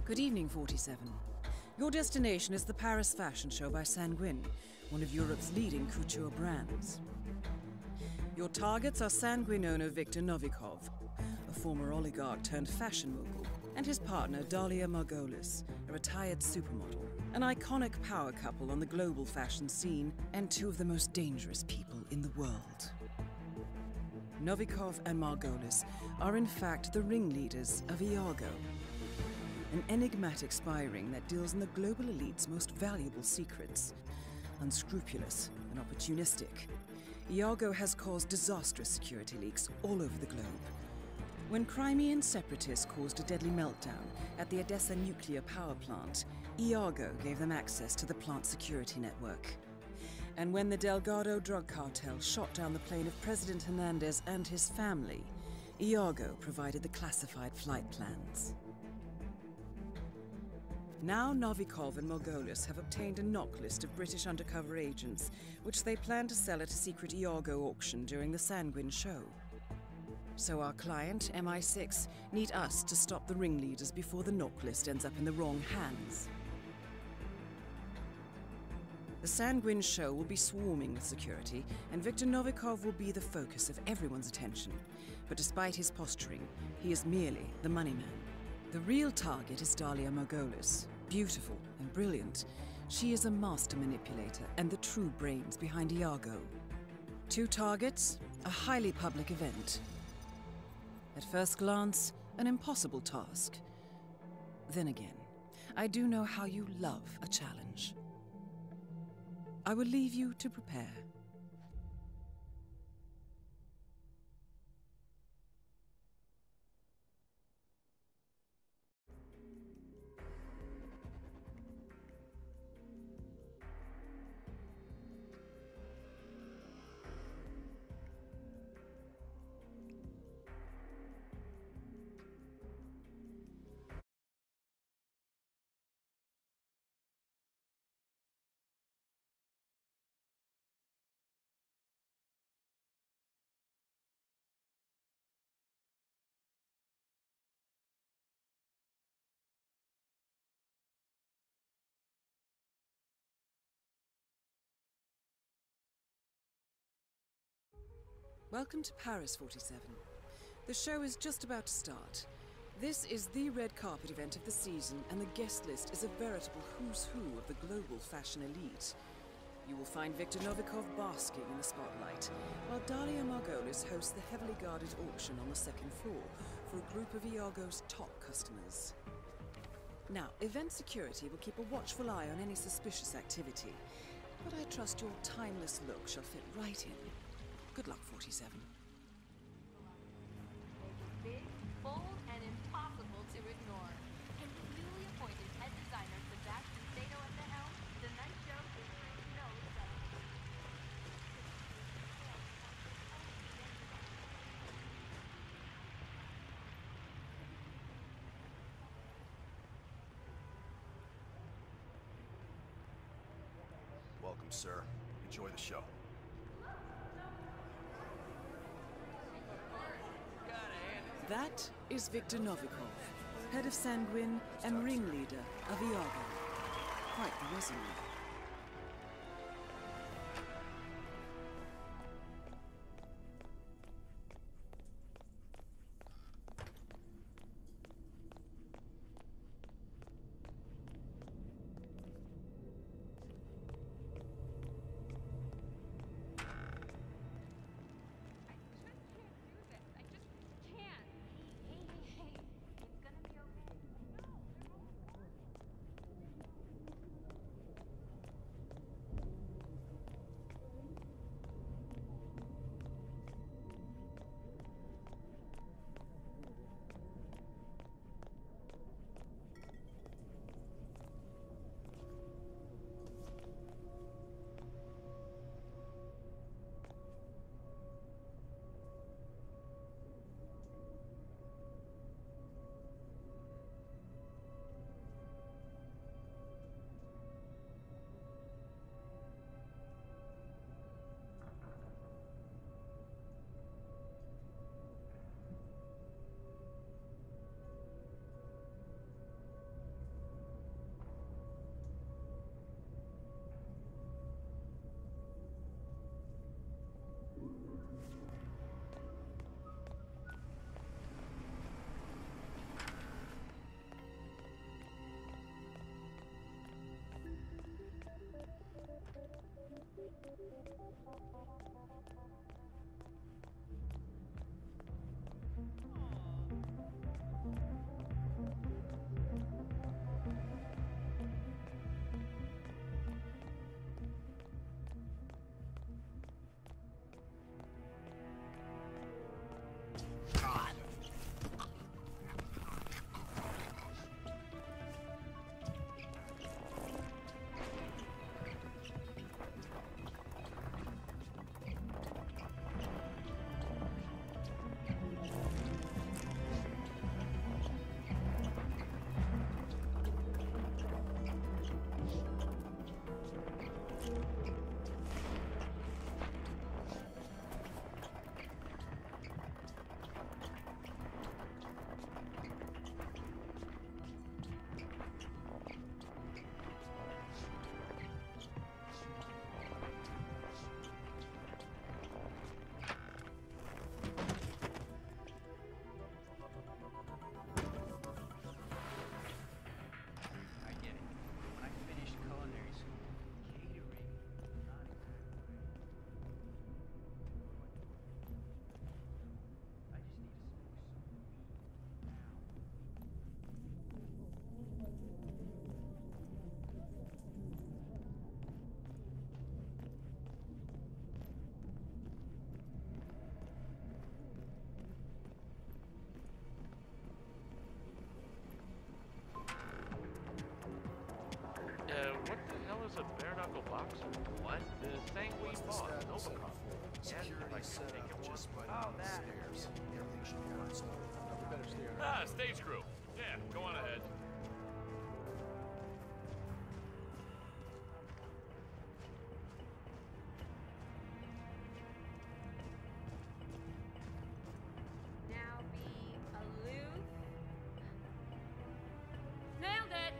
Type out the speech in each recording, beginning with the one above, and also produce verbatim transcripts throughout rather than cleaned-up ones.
Good evening, forty-seven. Your destination is the Paris Fashion Show by Sanguine, one of Europe's leading couture brands. Your targets are Sanguine owner Viktor Novikov, a former oligarch turned fashion mogul, and his partner Dalia Margolis, a retired supermodel, an iconic power couple on the global fashion scene, and two of the most dangerous people in the world. Novikov and Margolis are in fact the ringleaders of Iago, an enigmatic spy ring that deals in the global elite's most valuable secrets. Unscrupulous and opportunistic, Iago has caused disastrous security leaks all over the globe. When Crimean separatists caused a deadly meltdown at the Odessa nuclear power plant, Iago gave them access to the plant's security network. And when the Delgado drug cartel shot down the plane of President Hernandez and his family, Iago provided the classified flight plans. Now Novikov and Margolis have obtained a knock list of British undercover agents, which they plan to sell at a secret Iago auction during the Sanguine show. So our client, M I six, need us to stop the ringleaders before the knock list ends up in the wrong hands. The Sanguine show will be swarming with security, and Viktor Novikov will be the focus of everyone's attention. But despite his posturing, he is merely the money man. The real target is Dalia Margolis. Beautiful and brilliant, she is a master manipulator and the true brains behind Iago. Two targets, a highly public event. At first glance, an impossible task. Then again, I do know how you love a challenge. I will leave you to prepare. Welcome to Paris, forty-seven. The show is just about to start. This is the red carpet event of the season, and the guest list is a veritable who's who of the global fashion elite. You will find Viktor Novikov basking in the spotlight, while Dalia Margolis hosts the heavily guarded auction on the second floor for a group of Iago's top customers. Now, event security will keep a watchful eye on any suspicious activity, but I trust your timeless look shall fit right in. Good luck, forty-seven. Big, bold, and impossible to ignore. And with newly appointed head designer Sebastian Sato at the helm, the night show is no exception. Welcome, sir. Enjoy the show. That is Viktor Novikov, head of Sanguine and ringleader of Iago. Quite the resume. was a bare knuckle boxer. What? The thing we fought, Novacom. Security set up just by the Oh, main that. stairs. Everything should be fine. So, uh, we better stay around. Ah, stage crew. Yeah, go on ahead. Now be aloof. Nailed it!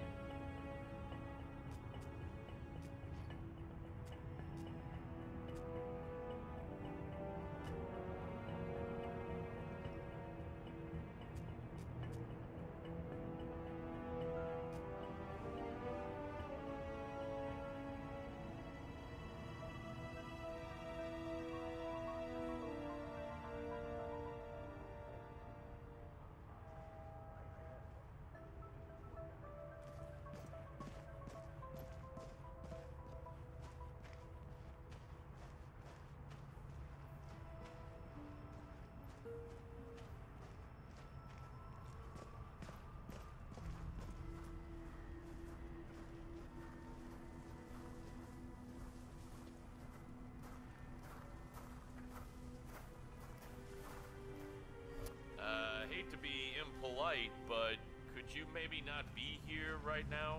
Uh, hate to be impolite, but could you maybe not be here right now?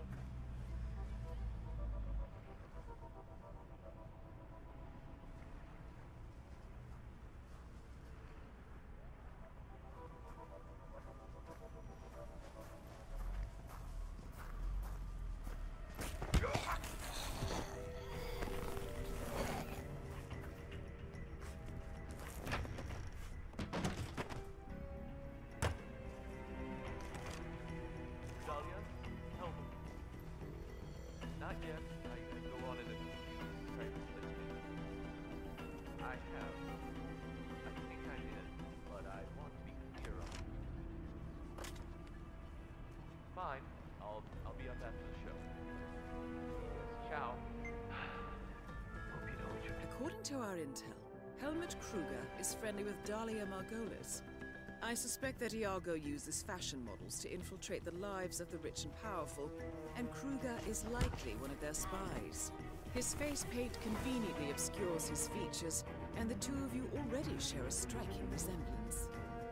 Dahlia, tell me. Not yet. I could go on in a right, let's see. I have. I think I did, but I want to be clear on it. Fine. I'll I'll be up after the show. Ciao. Hope you know what you're doing. According to our intel, Helmut Kruger is friendly with Dahlia Margolis. I suspect that Iago uses fashion models to infiltrate the lives of the rich and powerful, and Kruger is likely one of their spies. His face paint conveniently obscures his features, and the two of you already share a striking resemblance.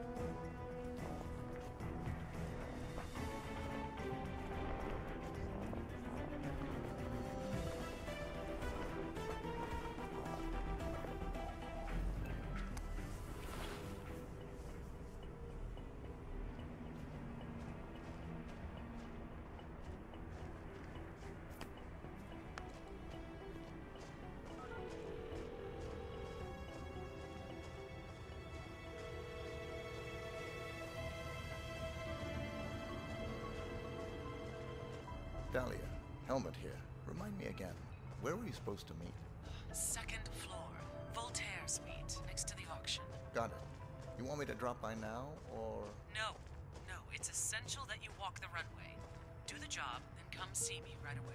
Dahlia, Helmut here. Remind me again, where were you supposed to meet? Second floor, Voltaire's meet, next to the auction. Got it. You want me to drop by now, or...? No, no, it's essential that you walk the runway. Do the job, then come see me right away.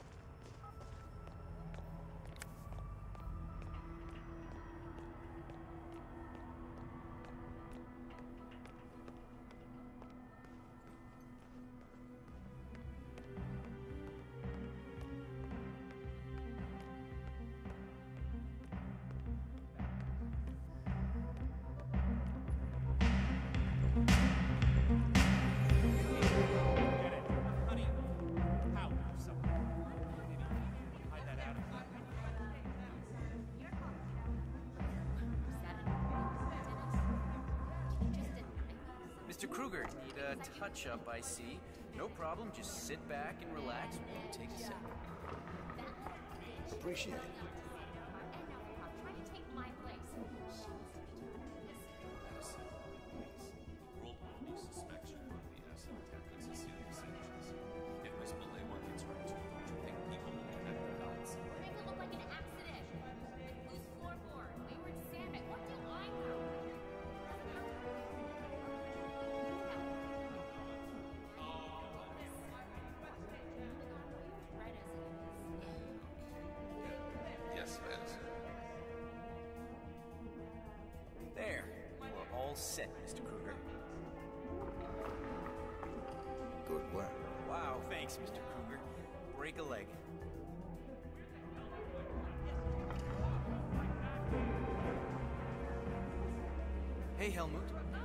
Mister Kruger, need a touch-up, I see. No problem, just sit back and relax. We'll take a sec. Appreciate it. Trying to take my place. World Army suspects you of the asset theft in Sicilia sanctions. If Miss Malewa gets hurt too, don't you think people will connect the dots? Make it look like an accident. Loose floorboard, wayward sandbag. What do I know? Yes, Madison. There, we're all set, Mister Kruger. Good work. Wow, thanks, Mister Kruger. Break a leg. Hey, Helmut.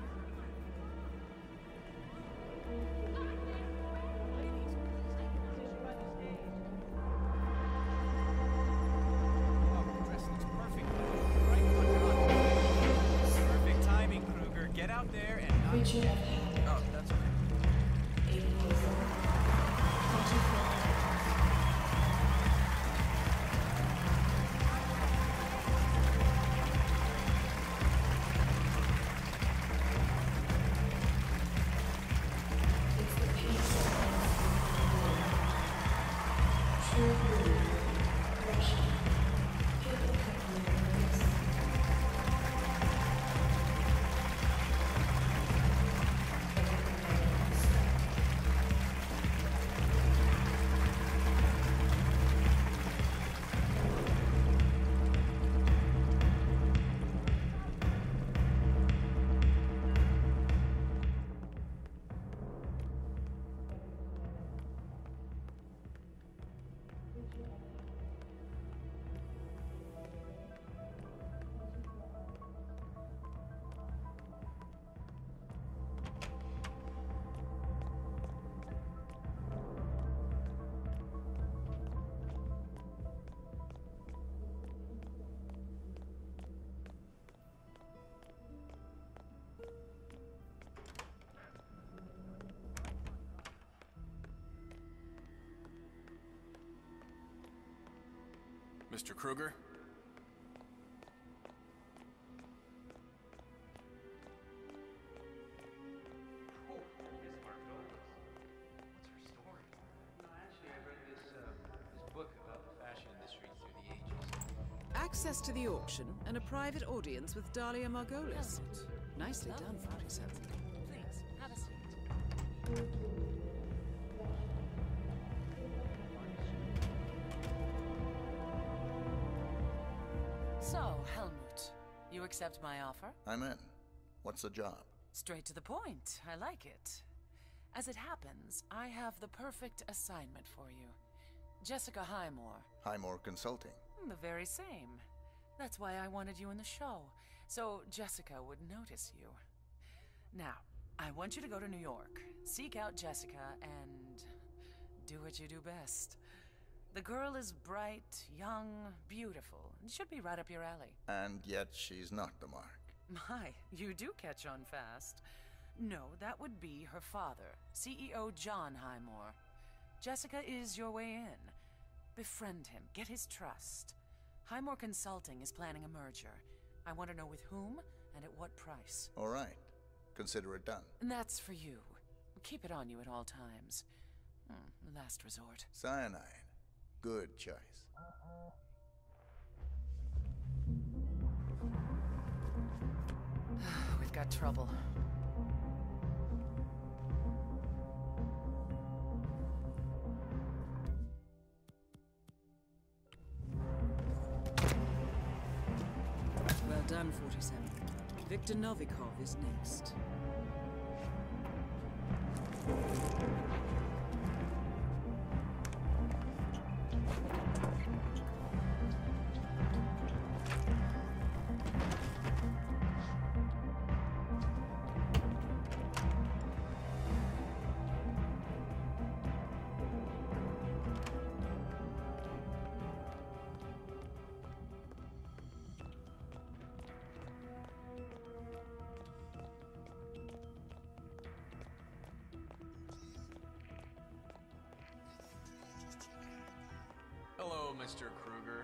Oh, dress looks perfect. Right on your arm. Perfect timing, Kruger. Get out there and not... Oh, that's okay. Mister Kruger? Access to the auction and a private audience with Dahlia Margolis. Nicely done, forty-seven. Please, have a seat. So, Helmut, you accept my offer? I'm in. What's the job? Straight to the point. I like it. As it happens, I have the perfect assignment for you. Jessica Highmore. Highmore Consulting. The very same. That's why I wanted you in the show, so Jessica would notice you. Now, I want you to go to New York, seek out Jessica, and do what you do best. The girl is bright, young, beautiful, and should be right up your alley. And yet she's not the mark. My, you do catch on fast. No, that would be her father, C E O John Highmore. Jessica is your way in. Befriend him, get his trust. Highmore Consulting is planning a merger. I want to know with whom and at what price. All right. Consider it done. And that's for you. Keep it on you at all times. Hmm, last resort. Cyanide. Good choice. We've got trouble. Well done, forty-seven. Victor Novikov is next. Hello, Mister Kruger.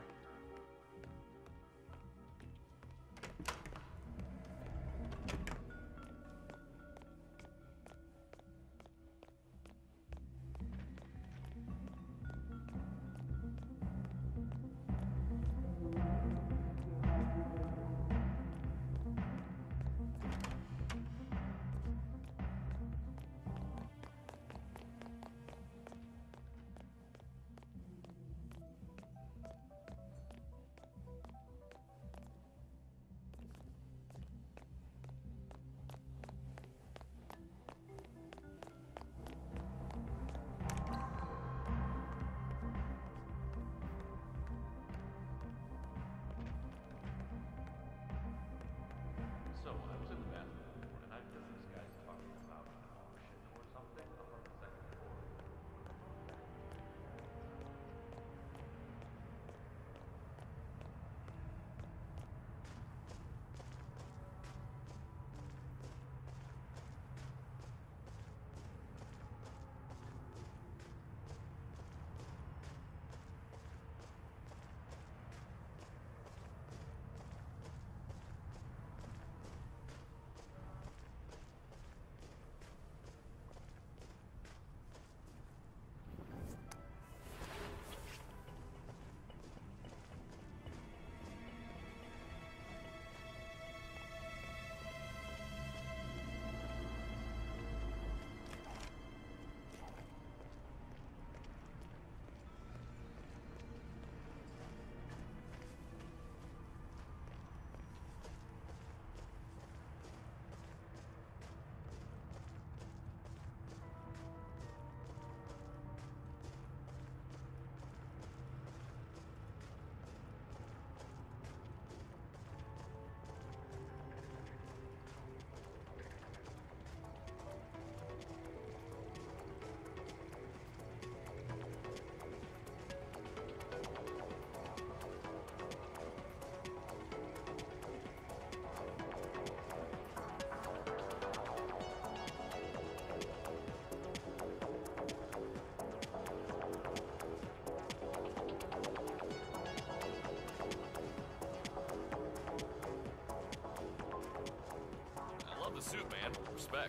expect?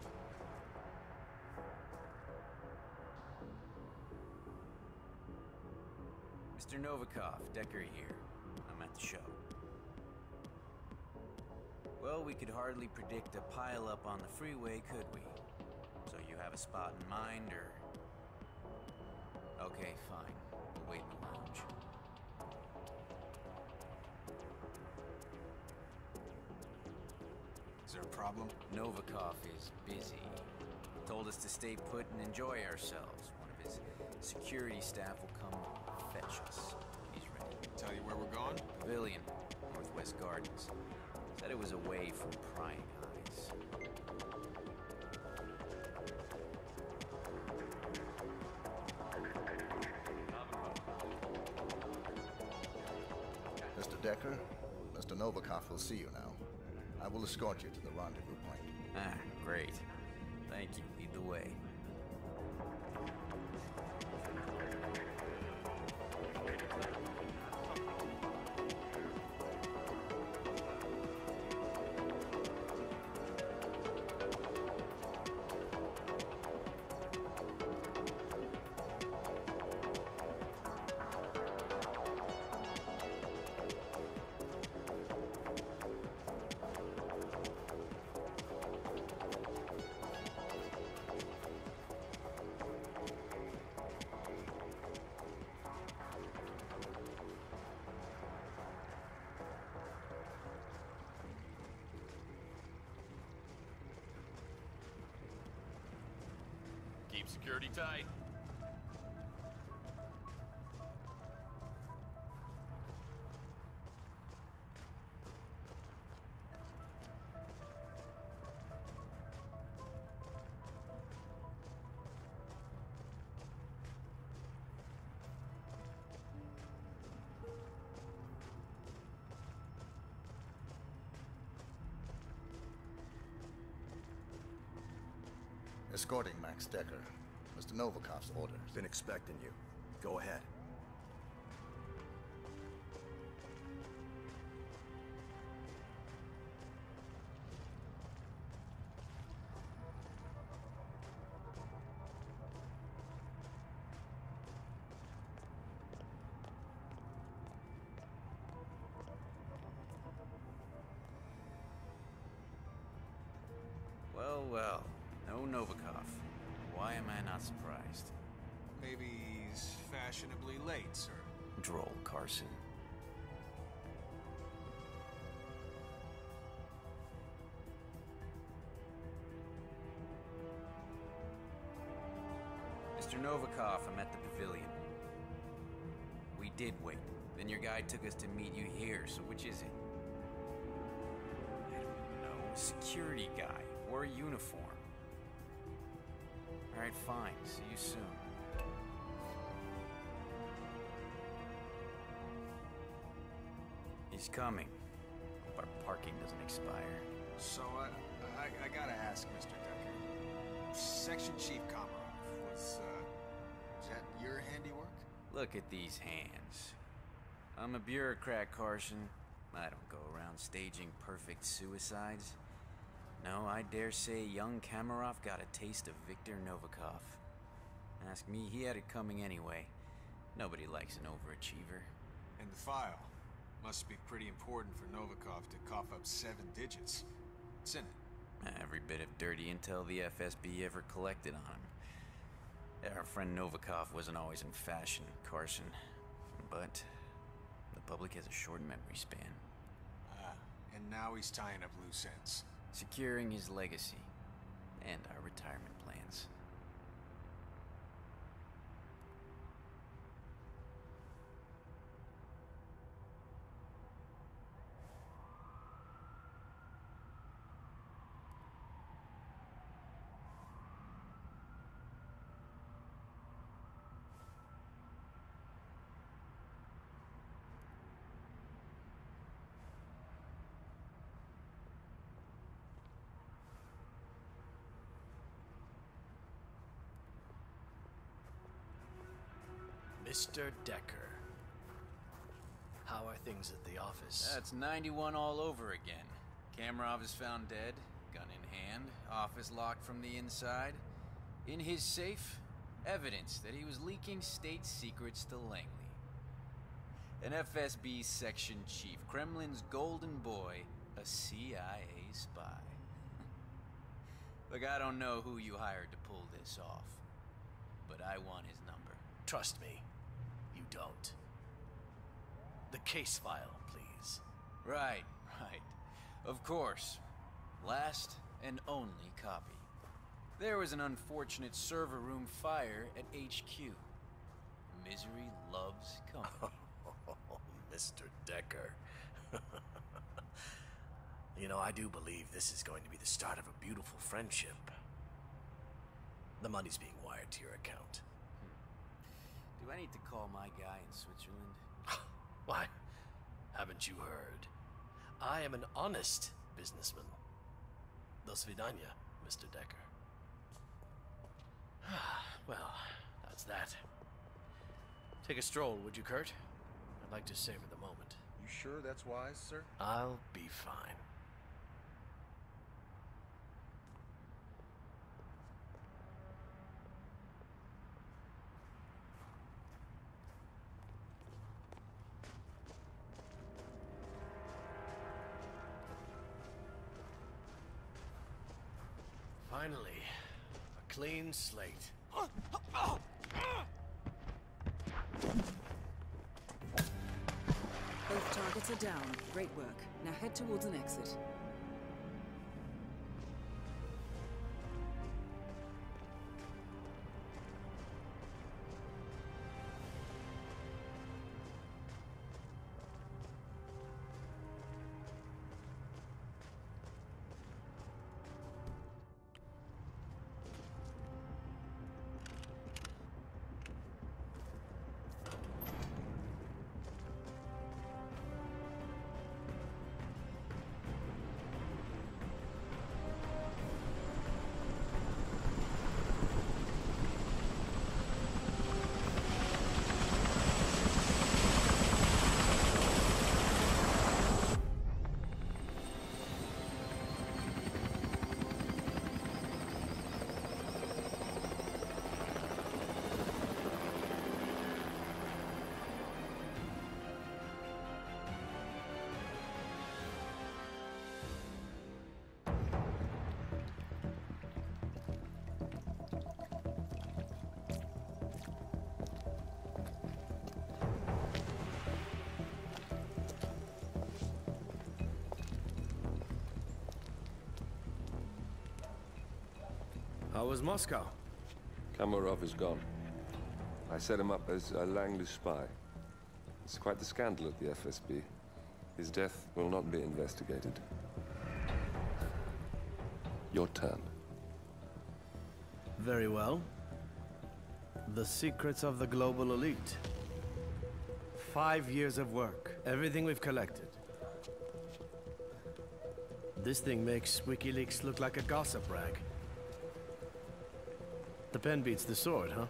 Mister Novikov, Decker here. I'm at the show. Well, we could hardly predict a pile-up on the freeway, could we? So you have a spot in mind, or... Okay, fine. We'll wait in the lounge. Is there a problem? Novikov is busy. Told us to stay put and enjoy ourselves. One of his security staff will come fetch us. He's ready. Tell you where we're going? Pavilion, Northwest Gardens. Said it was away from prying eyes. Mister Decker, Mister Novikov will see you now. I will escort you to the rendezvous point. Ah, great. Thank you. Lead the way. Keep security tight. Escorting Max Decker. Mister Novikov's orders. Been expecting you. Go ahead. Well, well. No Novikov. Why am I not surprised? Maybe he's fashionably late, sir. Droll, Carson. Mister Novikov, I'm at the pavilion. We did wait. Then your guy took us to meet you here, so which is it? I don't know. Security guy. Wore a uniform. Alright, fine. See you soon. He's coming. Hope our parking doesn't expire. So, uh, I, I gotta ask, Mister Decker. Section Chief Komarov, was, uh, was that your handiwork? Look at these hands. I'm a bureaucrat, Carson. I don't go around staging perfect suicides. No, I dare say young Komarov got a taste of Viktor Novikov. Ask me, he had it coming anyway. Nobody likes an overachiever. And the file. Must be pretty important for Novikov to cough up seven digits. What's in it? Every bit of dirty intel the F S B ever collected on him. Our friend Novikov wasn't always in fashion, Carson. But the public has a short memory span. Ah, and now he's tying up loose ends. Securing his legacy and our retirement plans. Mister Decker. How are things at the office? That's ninety-one all over again. Komarov is found dead. gun in hand, office locked from the inside. In his safe, evidence that he was leaking state secrets to Langley. An F S B section chief, Kremlin's golden boy, a C I A spy. Look, I don't know who you hired to pull this off, but I want his number. Trust me, you don't. The case file, please. Right, right. Of course. Last and only copy. There was an unfortunate server room fire at H Q. Misery loves company. Oh, Mister Decker. You know, I do believe this is going to be the start of a beautiful friendship. The money's being wired to your account. Hmm. Do I need to call my guy in Switzerland? Why? Haven't you heard? I am an honest businessman. Do svidaniya, Mister Decker. Well, that's that. Take a stroll, would you, Kurt? I'd like to savor the moment. You sure that's wise, sir? I'll be fine. Finally, a clean slate. Both targets are down. Great work. Now head towards an exit. How was Moscow? Kamarov is gone. I set him up as a Langley spy. It's quite the scandal at the F S B. His death will not be investigated. Your turn. Very well. The secrets of the global elite. Five years of work. Everything we've collected. This thing makes WikiLeaks look like a gossip rag. The pen beats the sword, huh?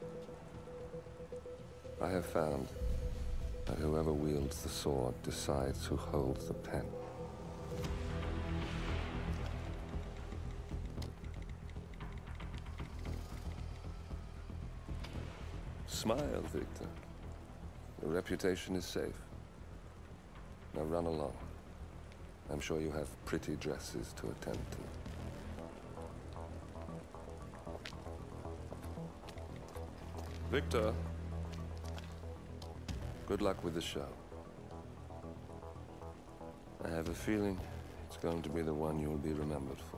I have found that whoever wields the sword decides who holds the pen. Smile, Victor. Your reputation is safe. Now run along. I'm sure you have pretty dresses to attend to. Victor, good luck with the show. I have a feeling it's going to be the one you'll be remembered for.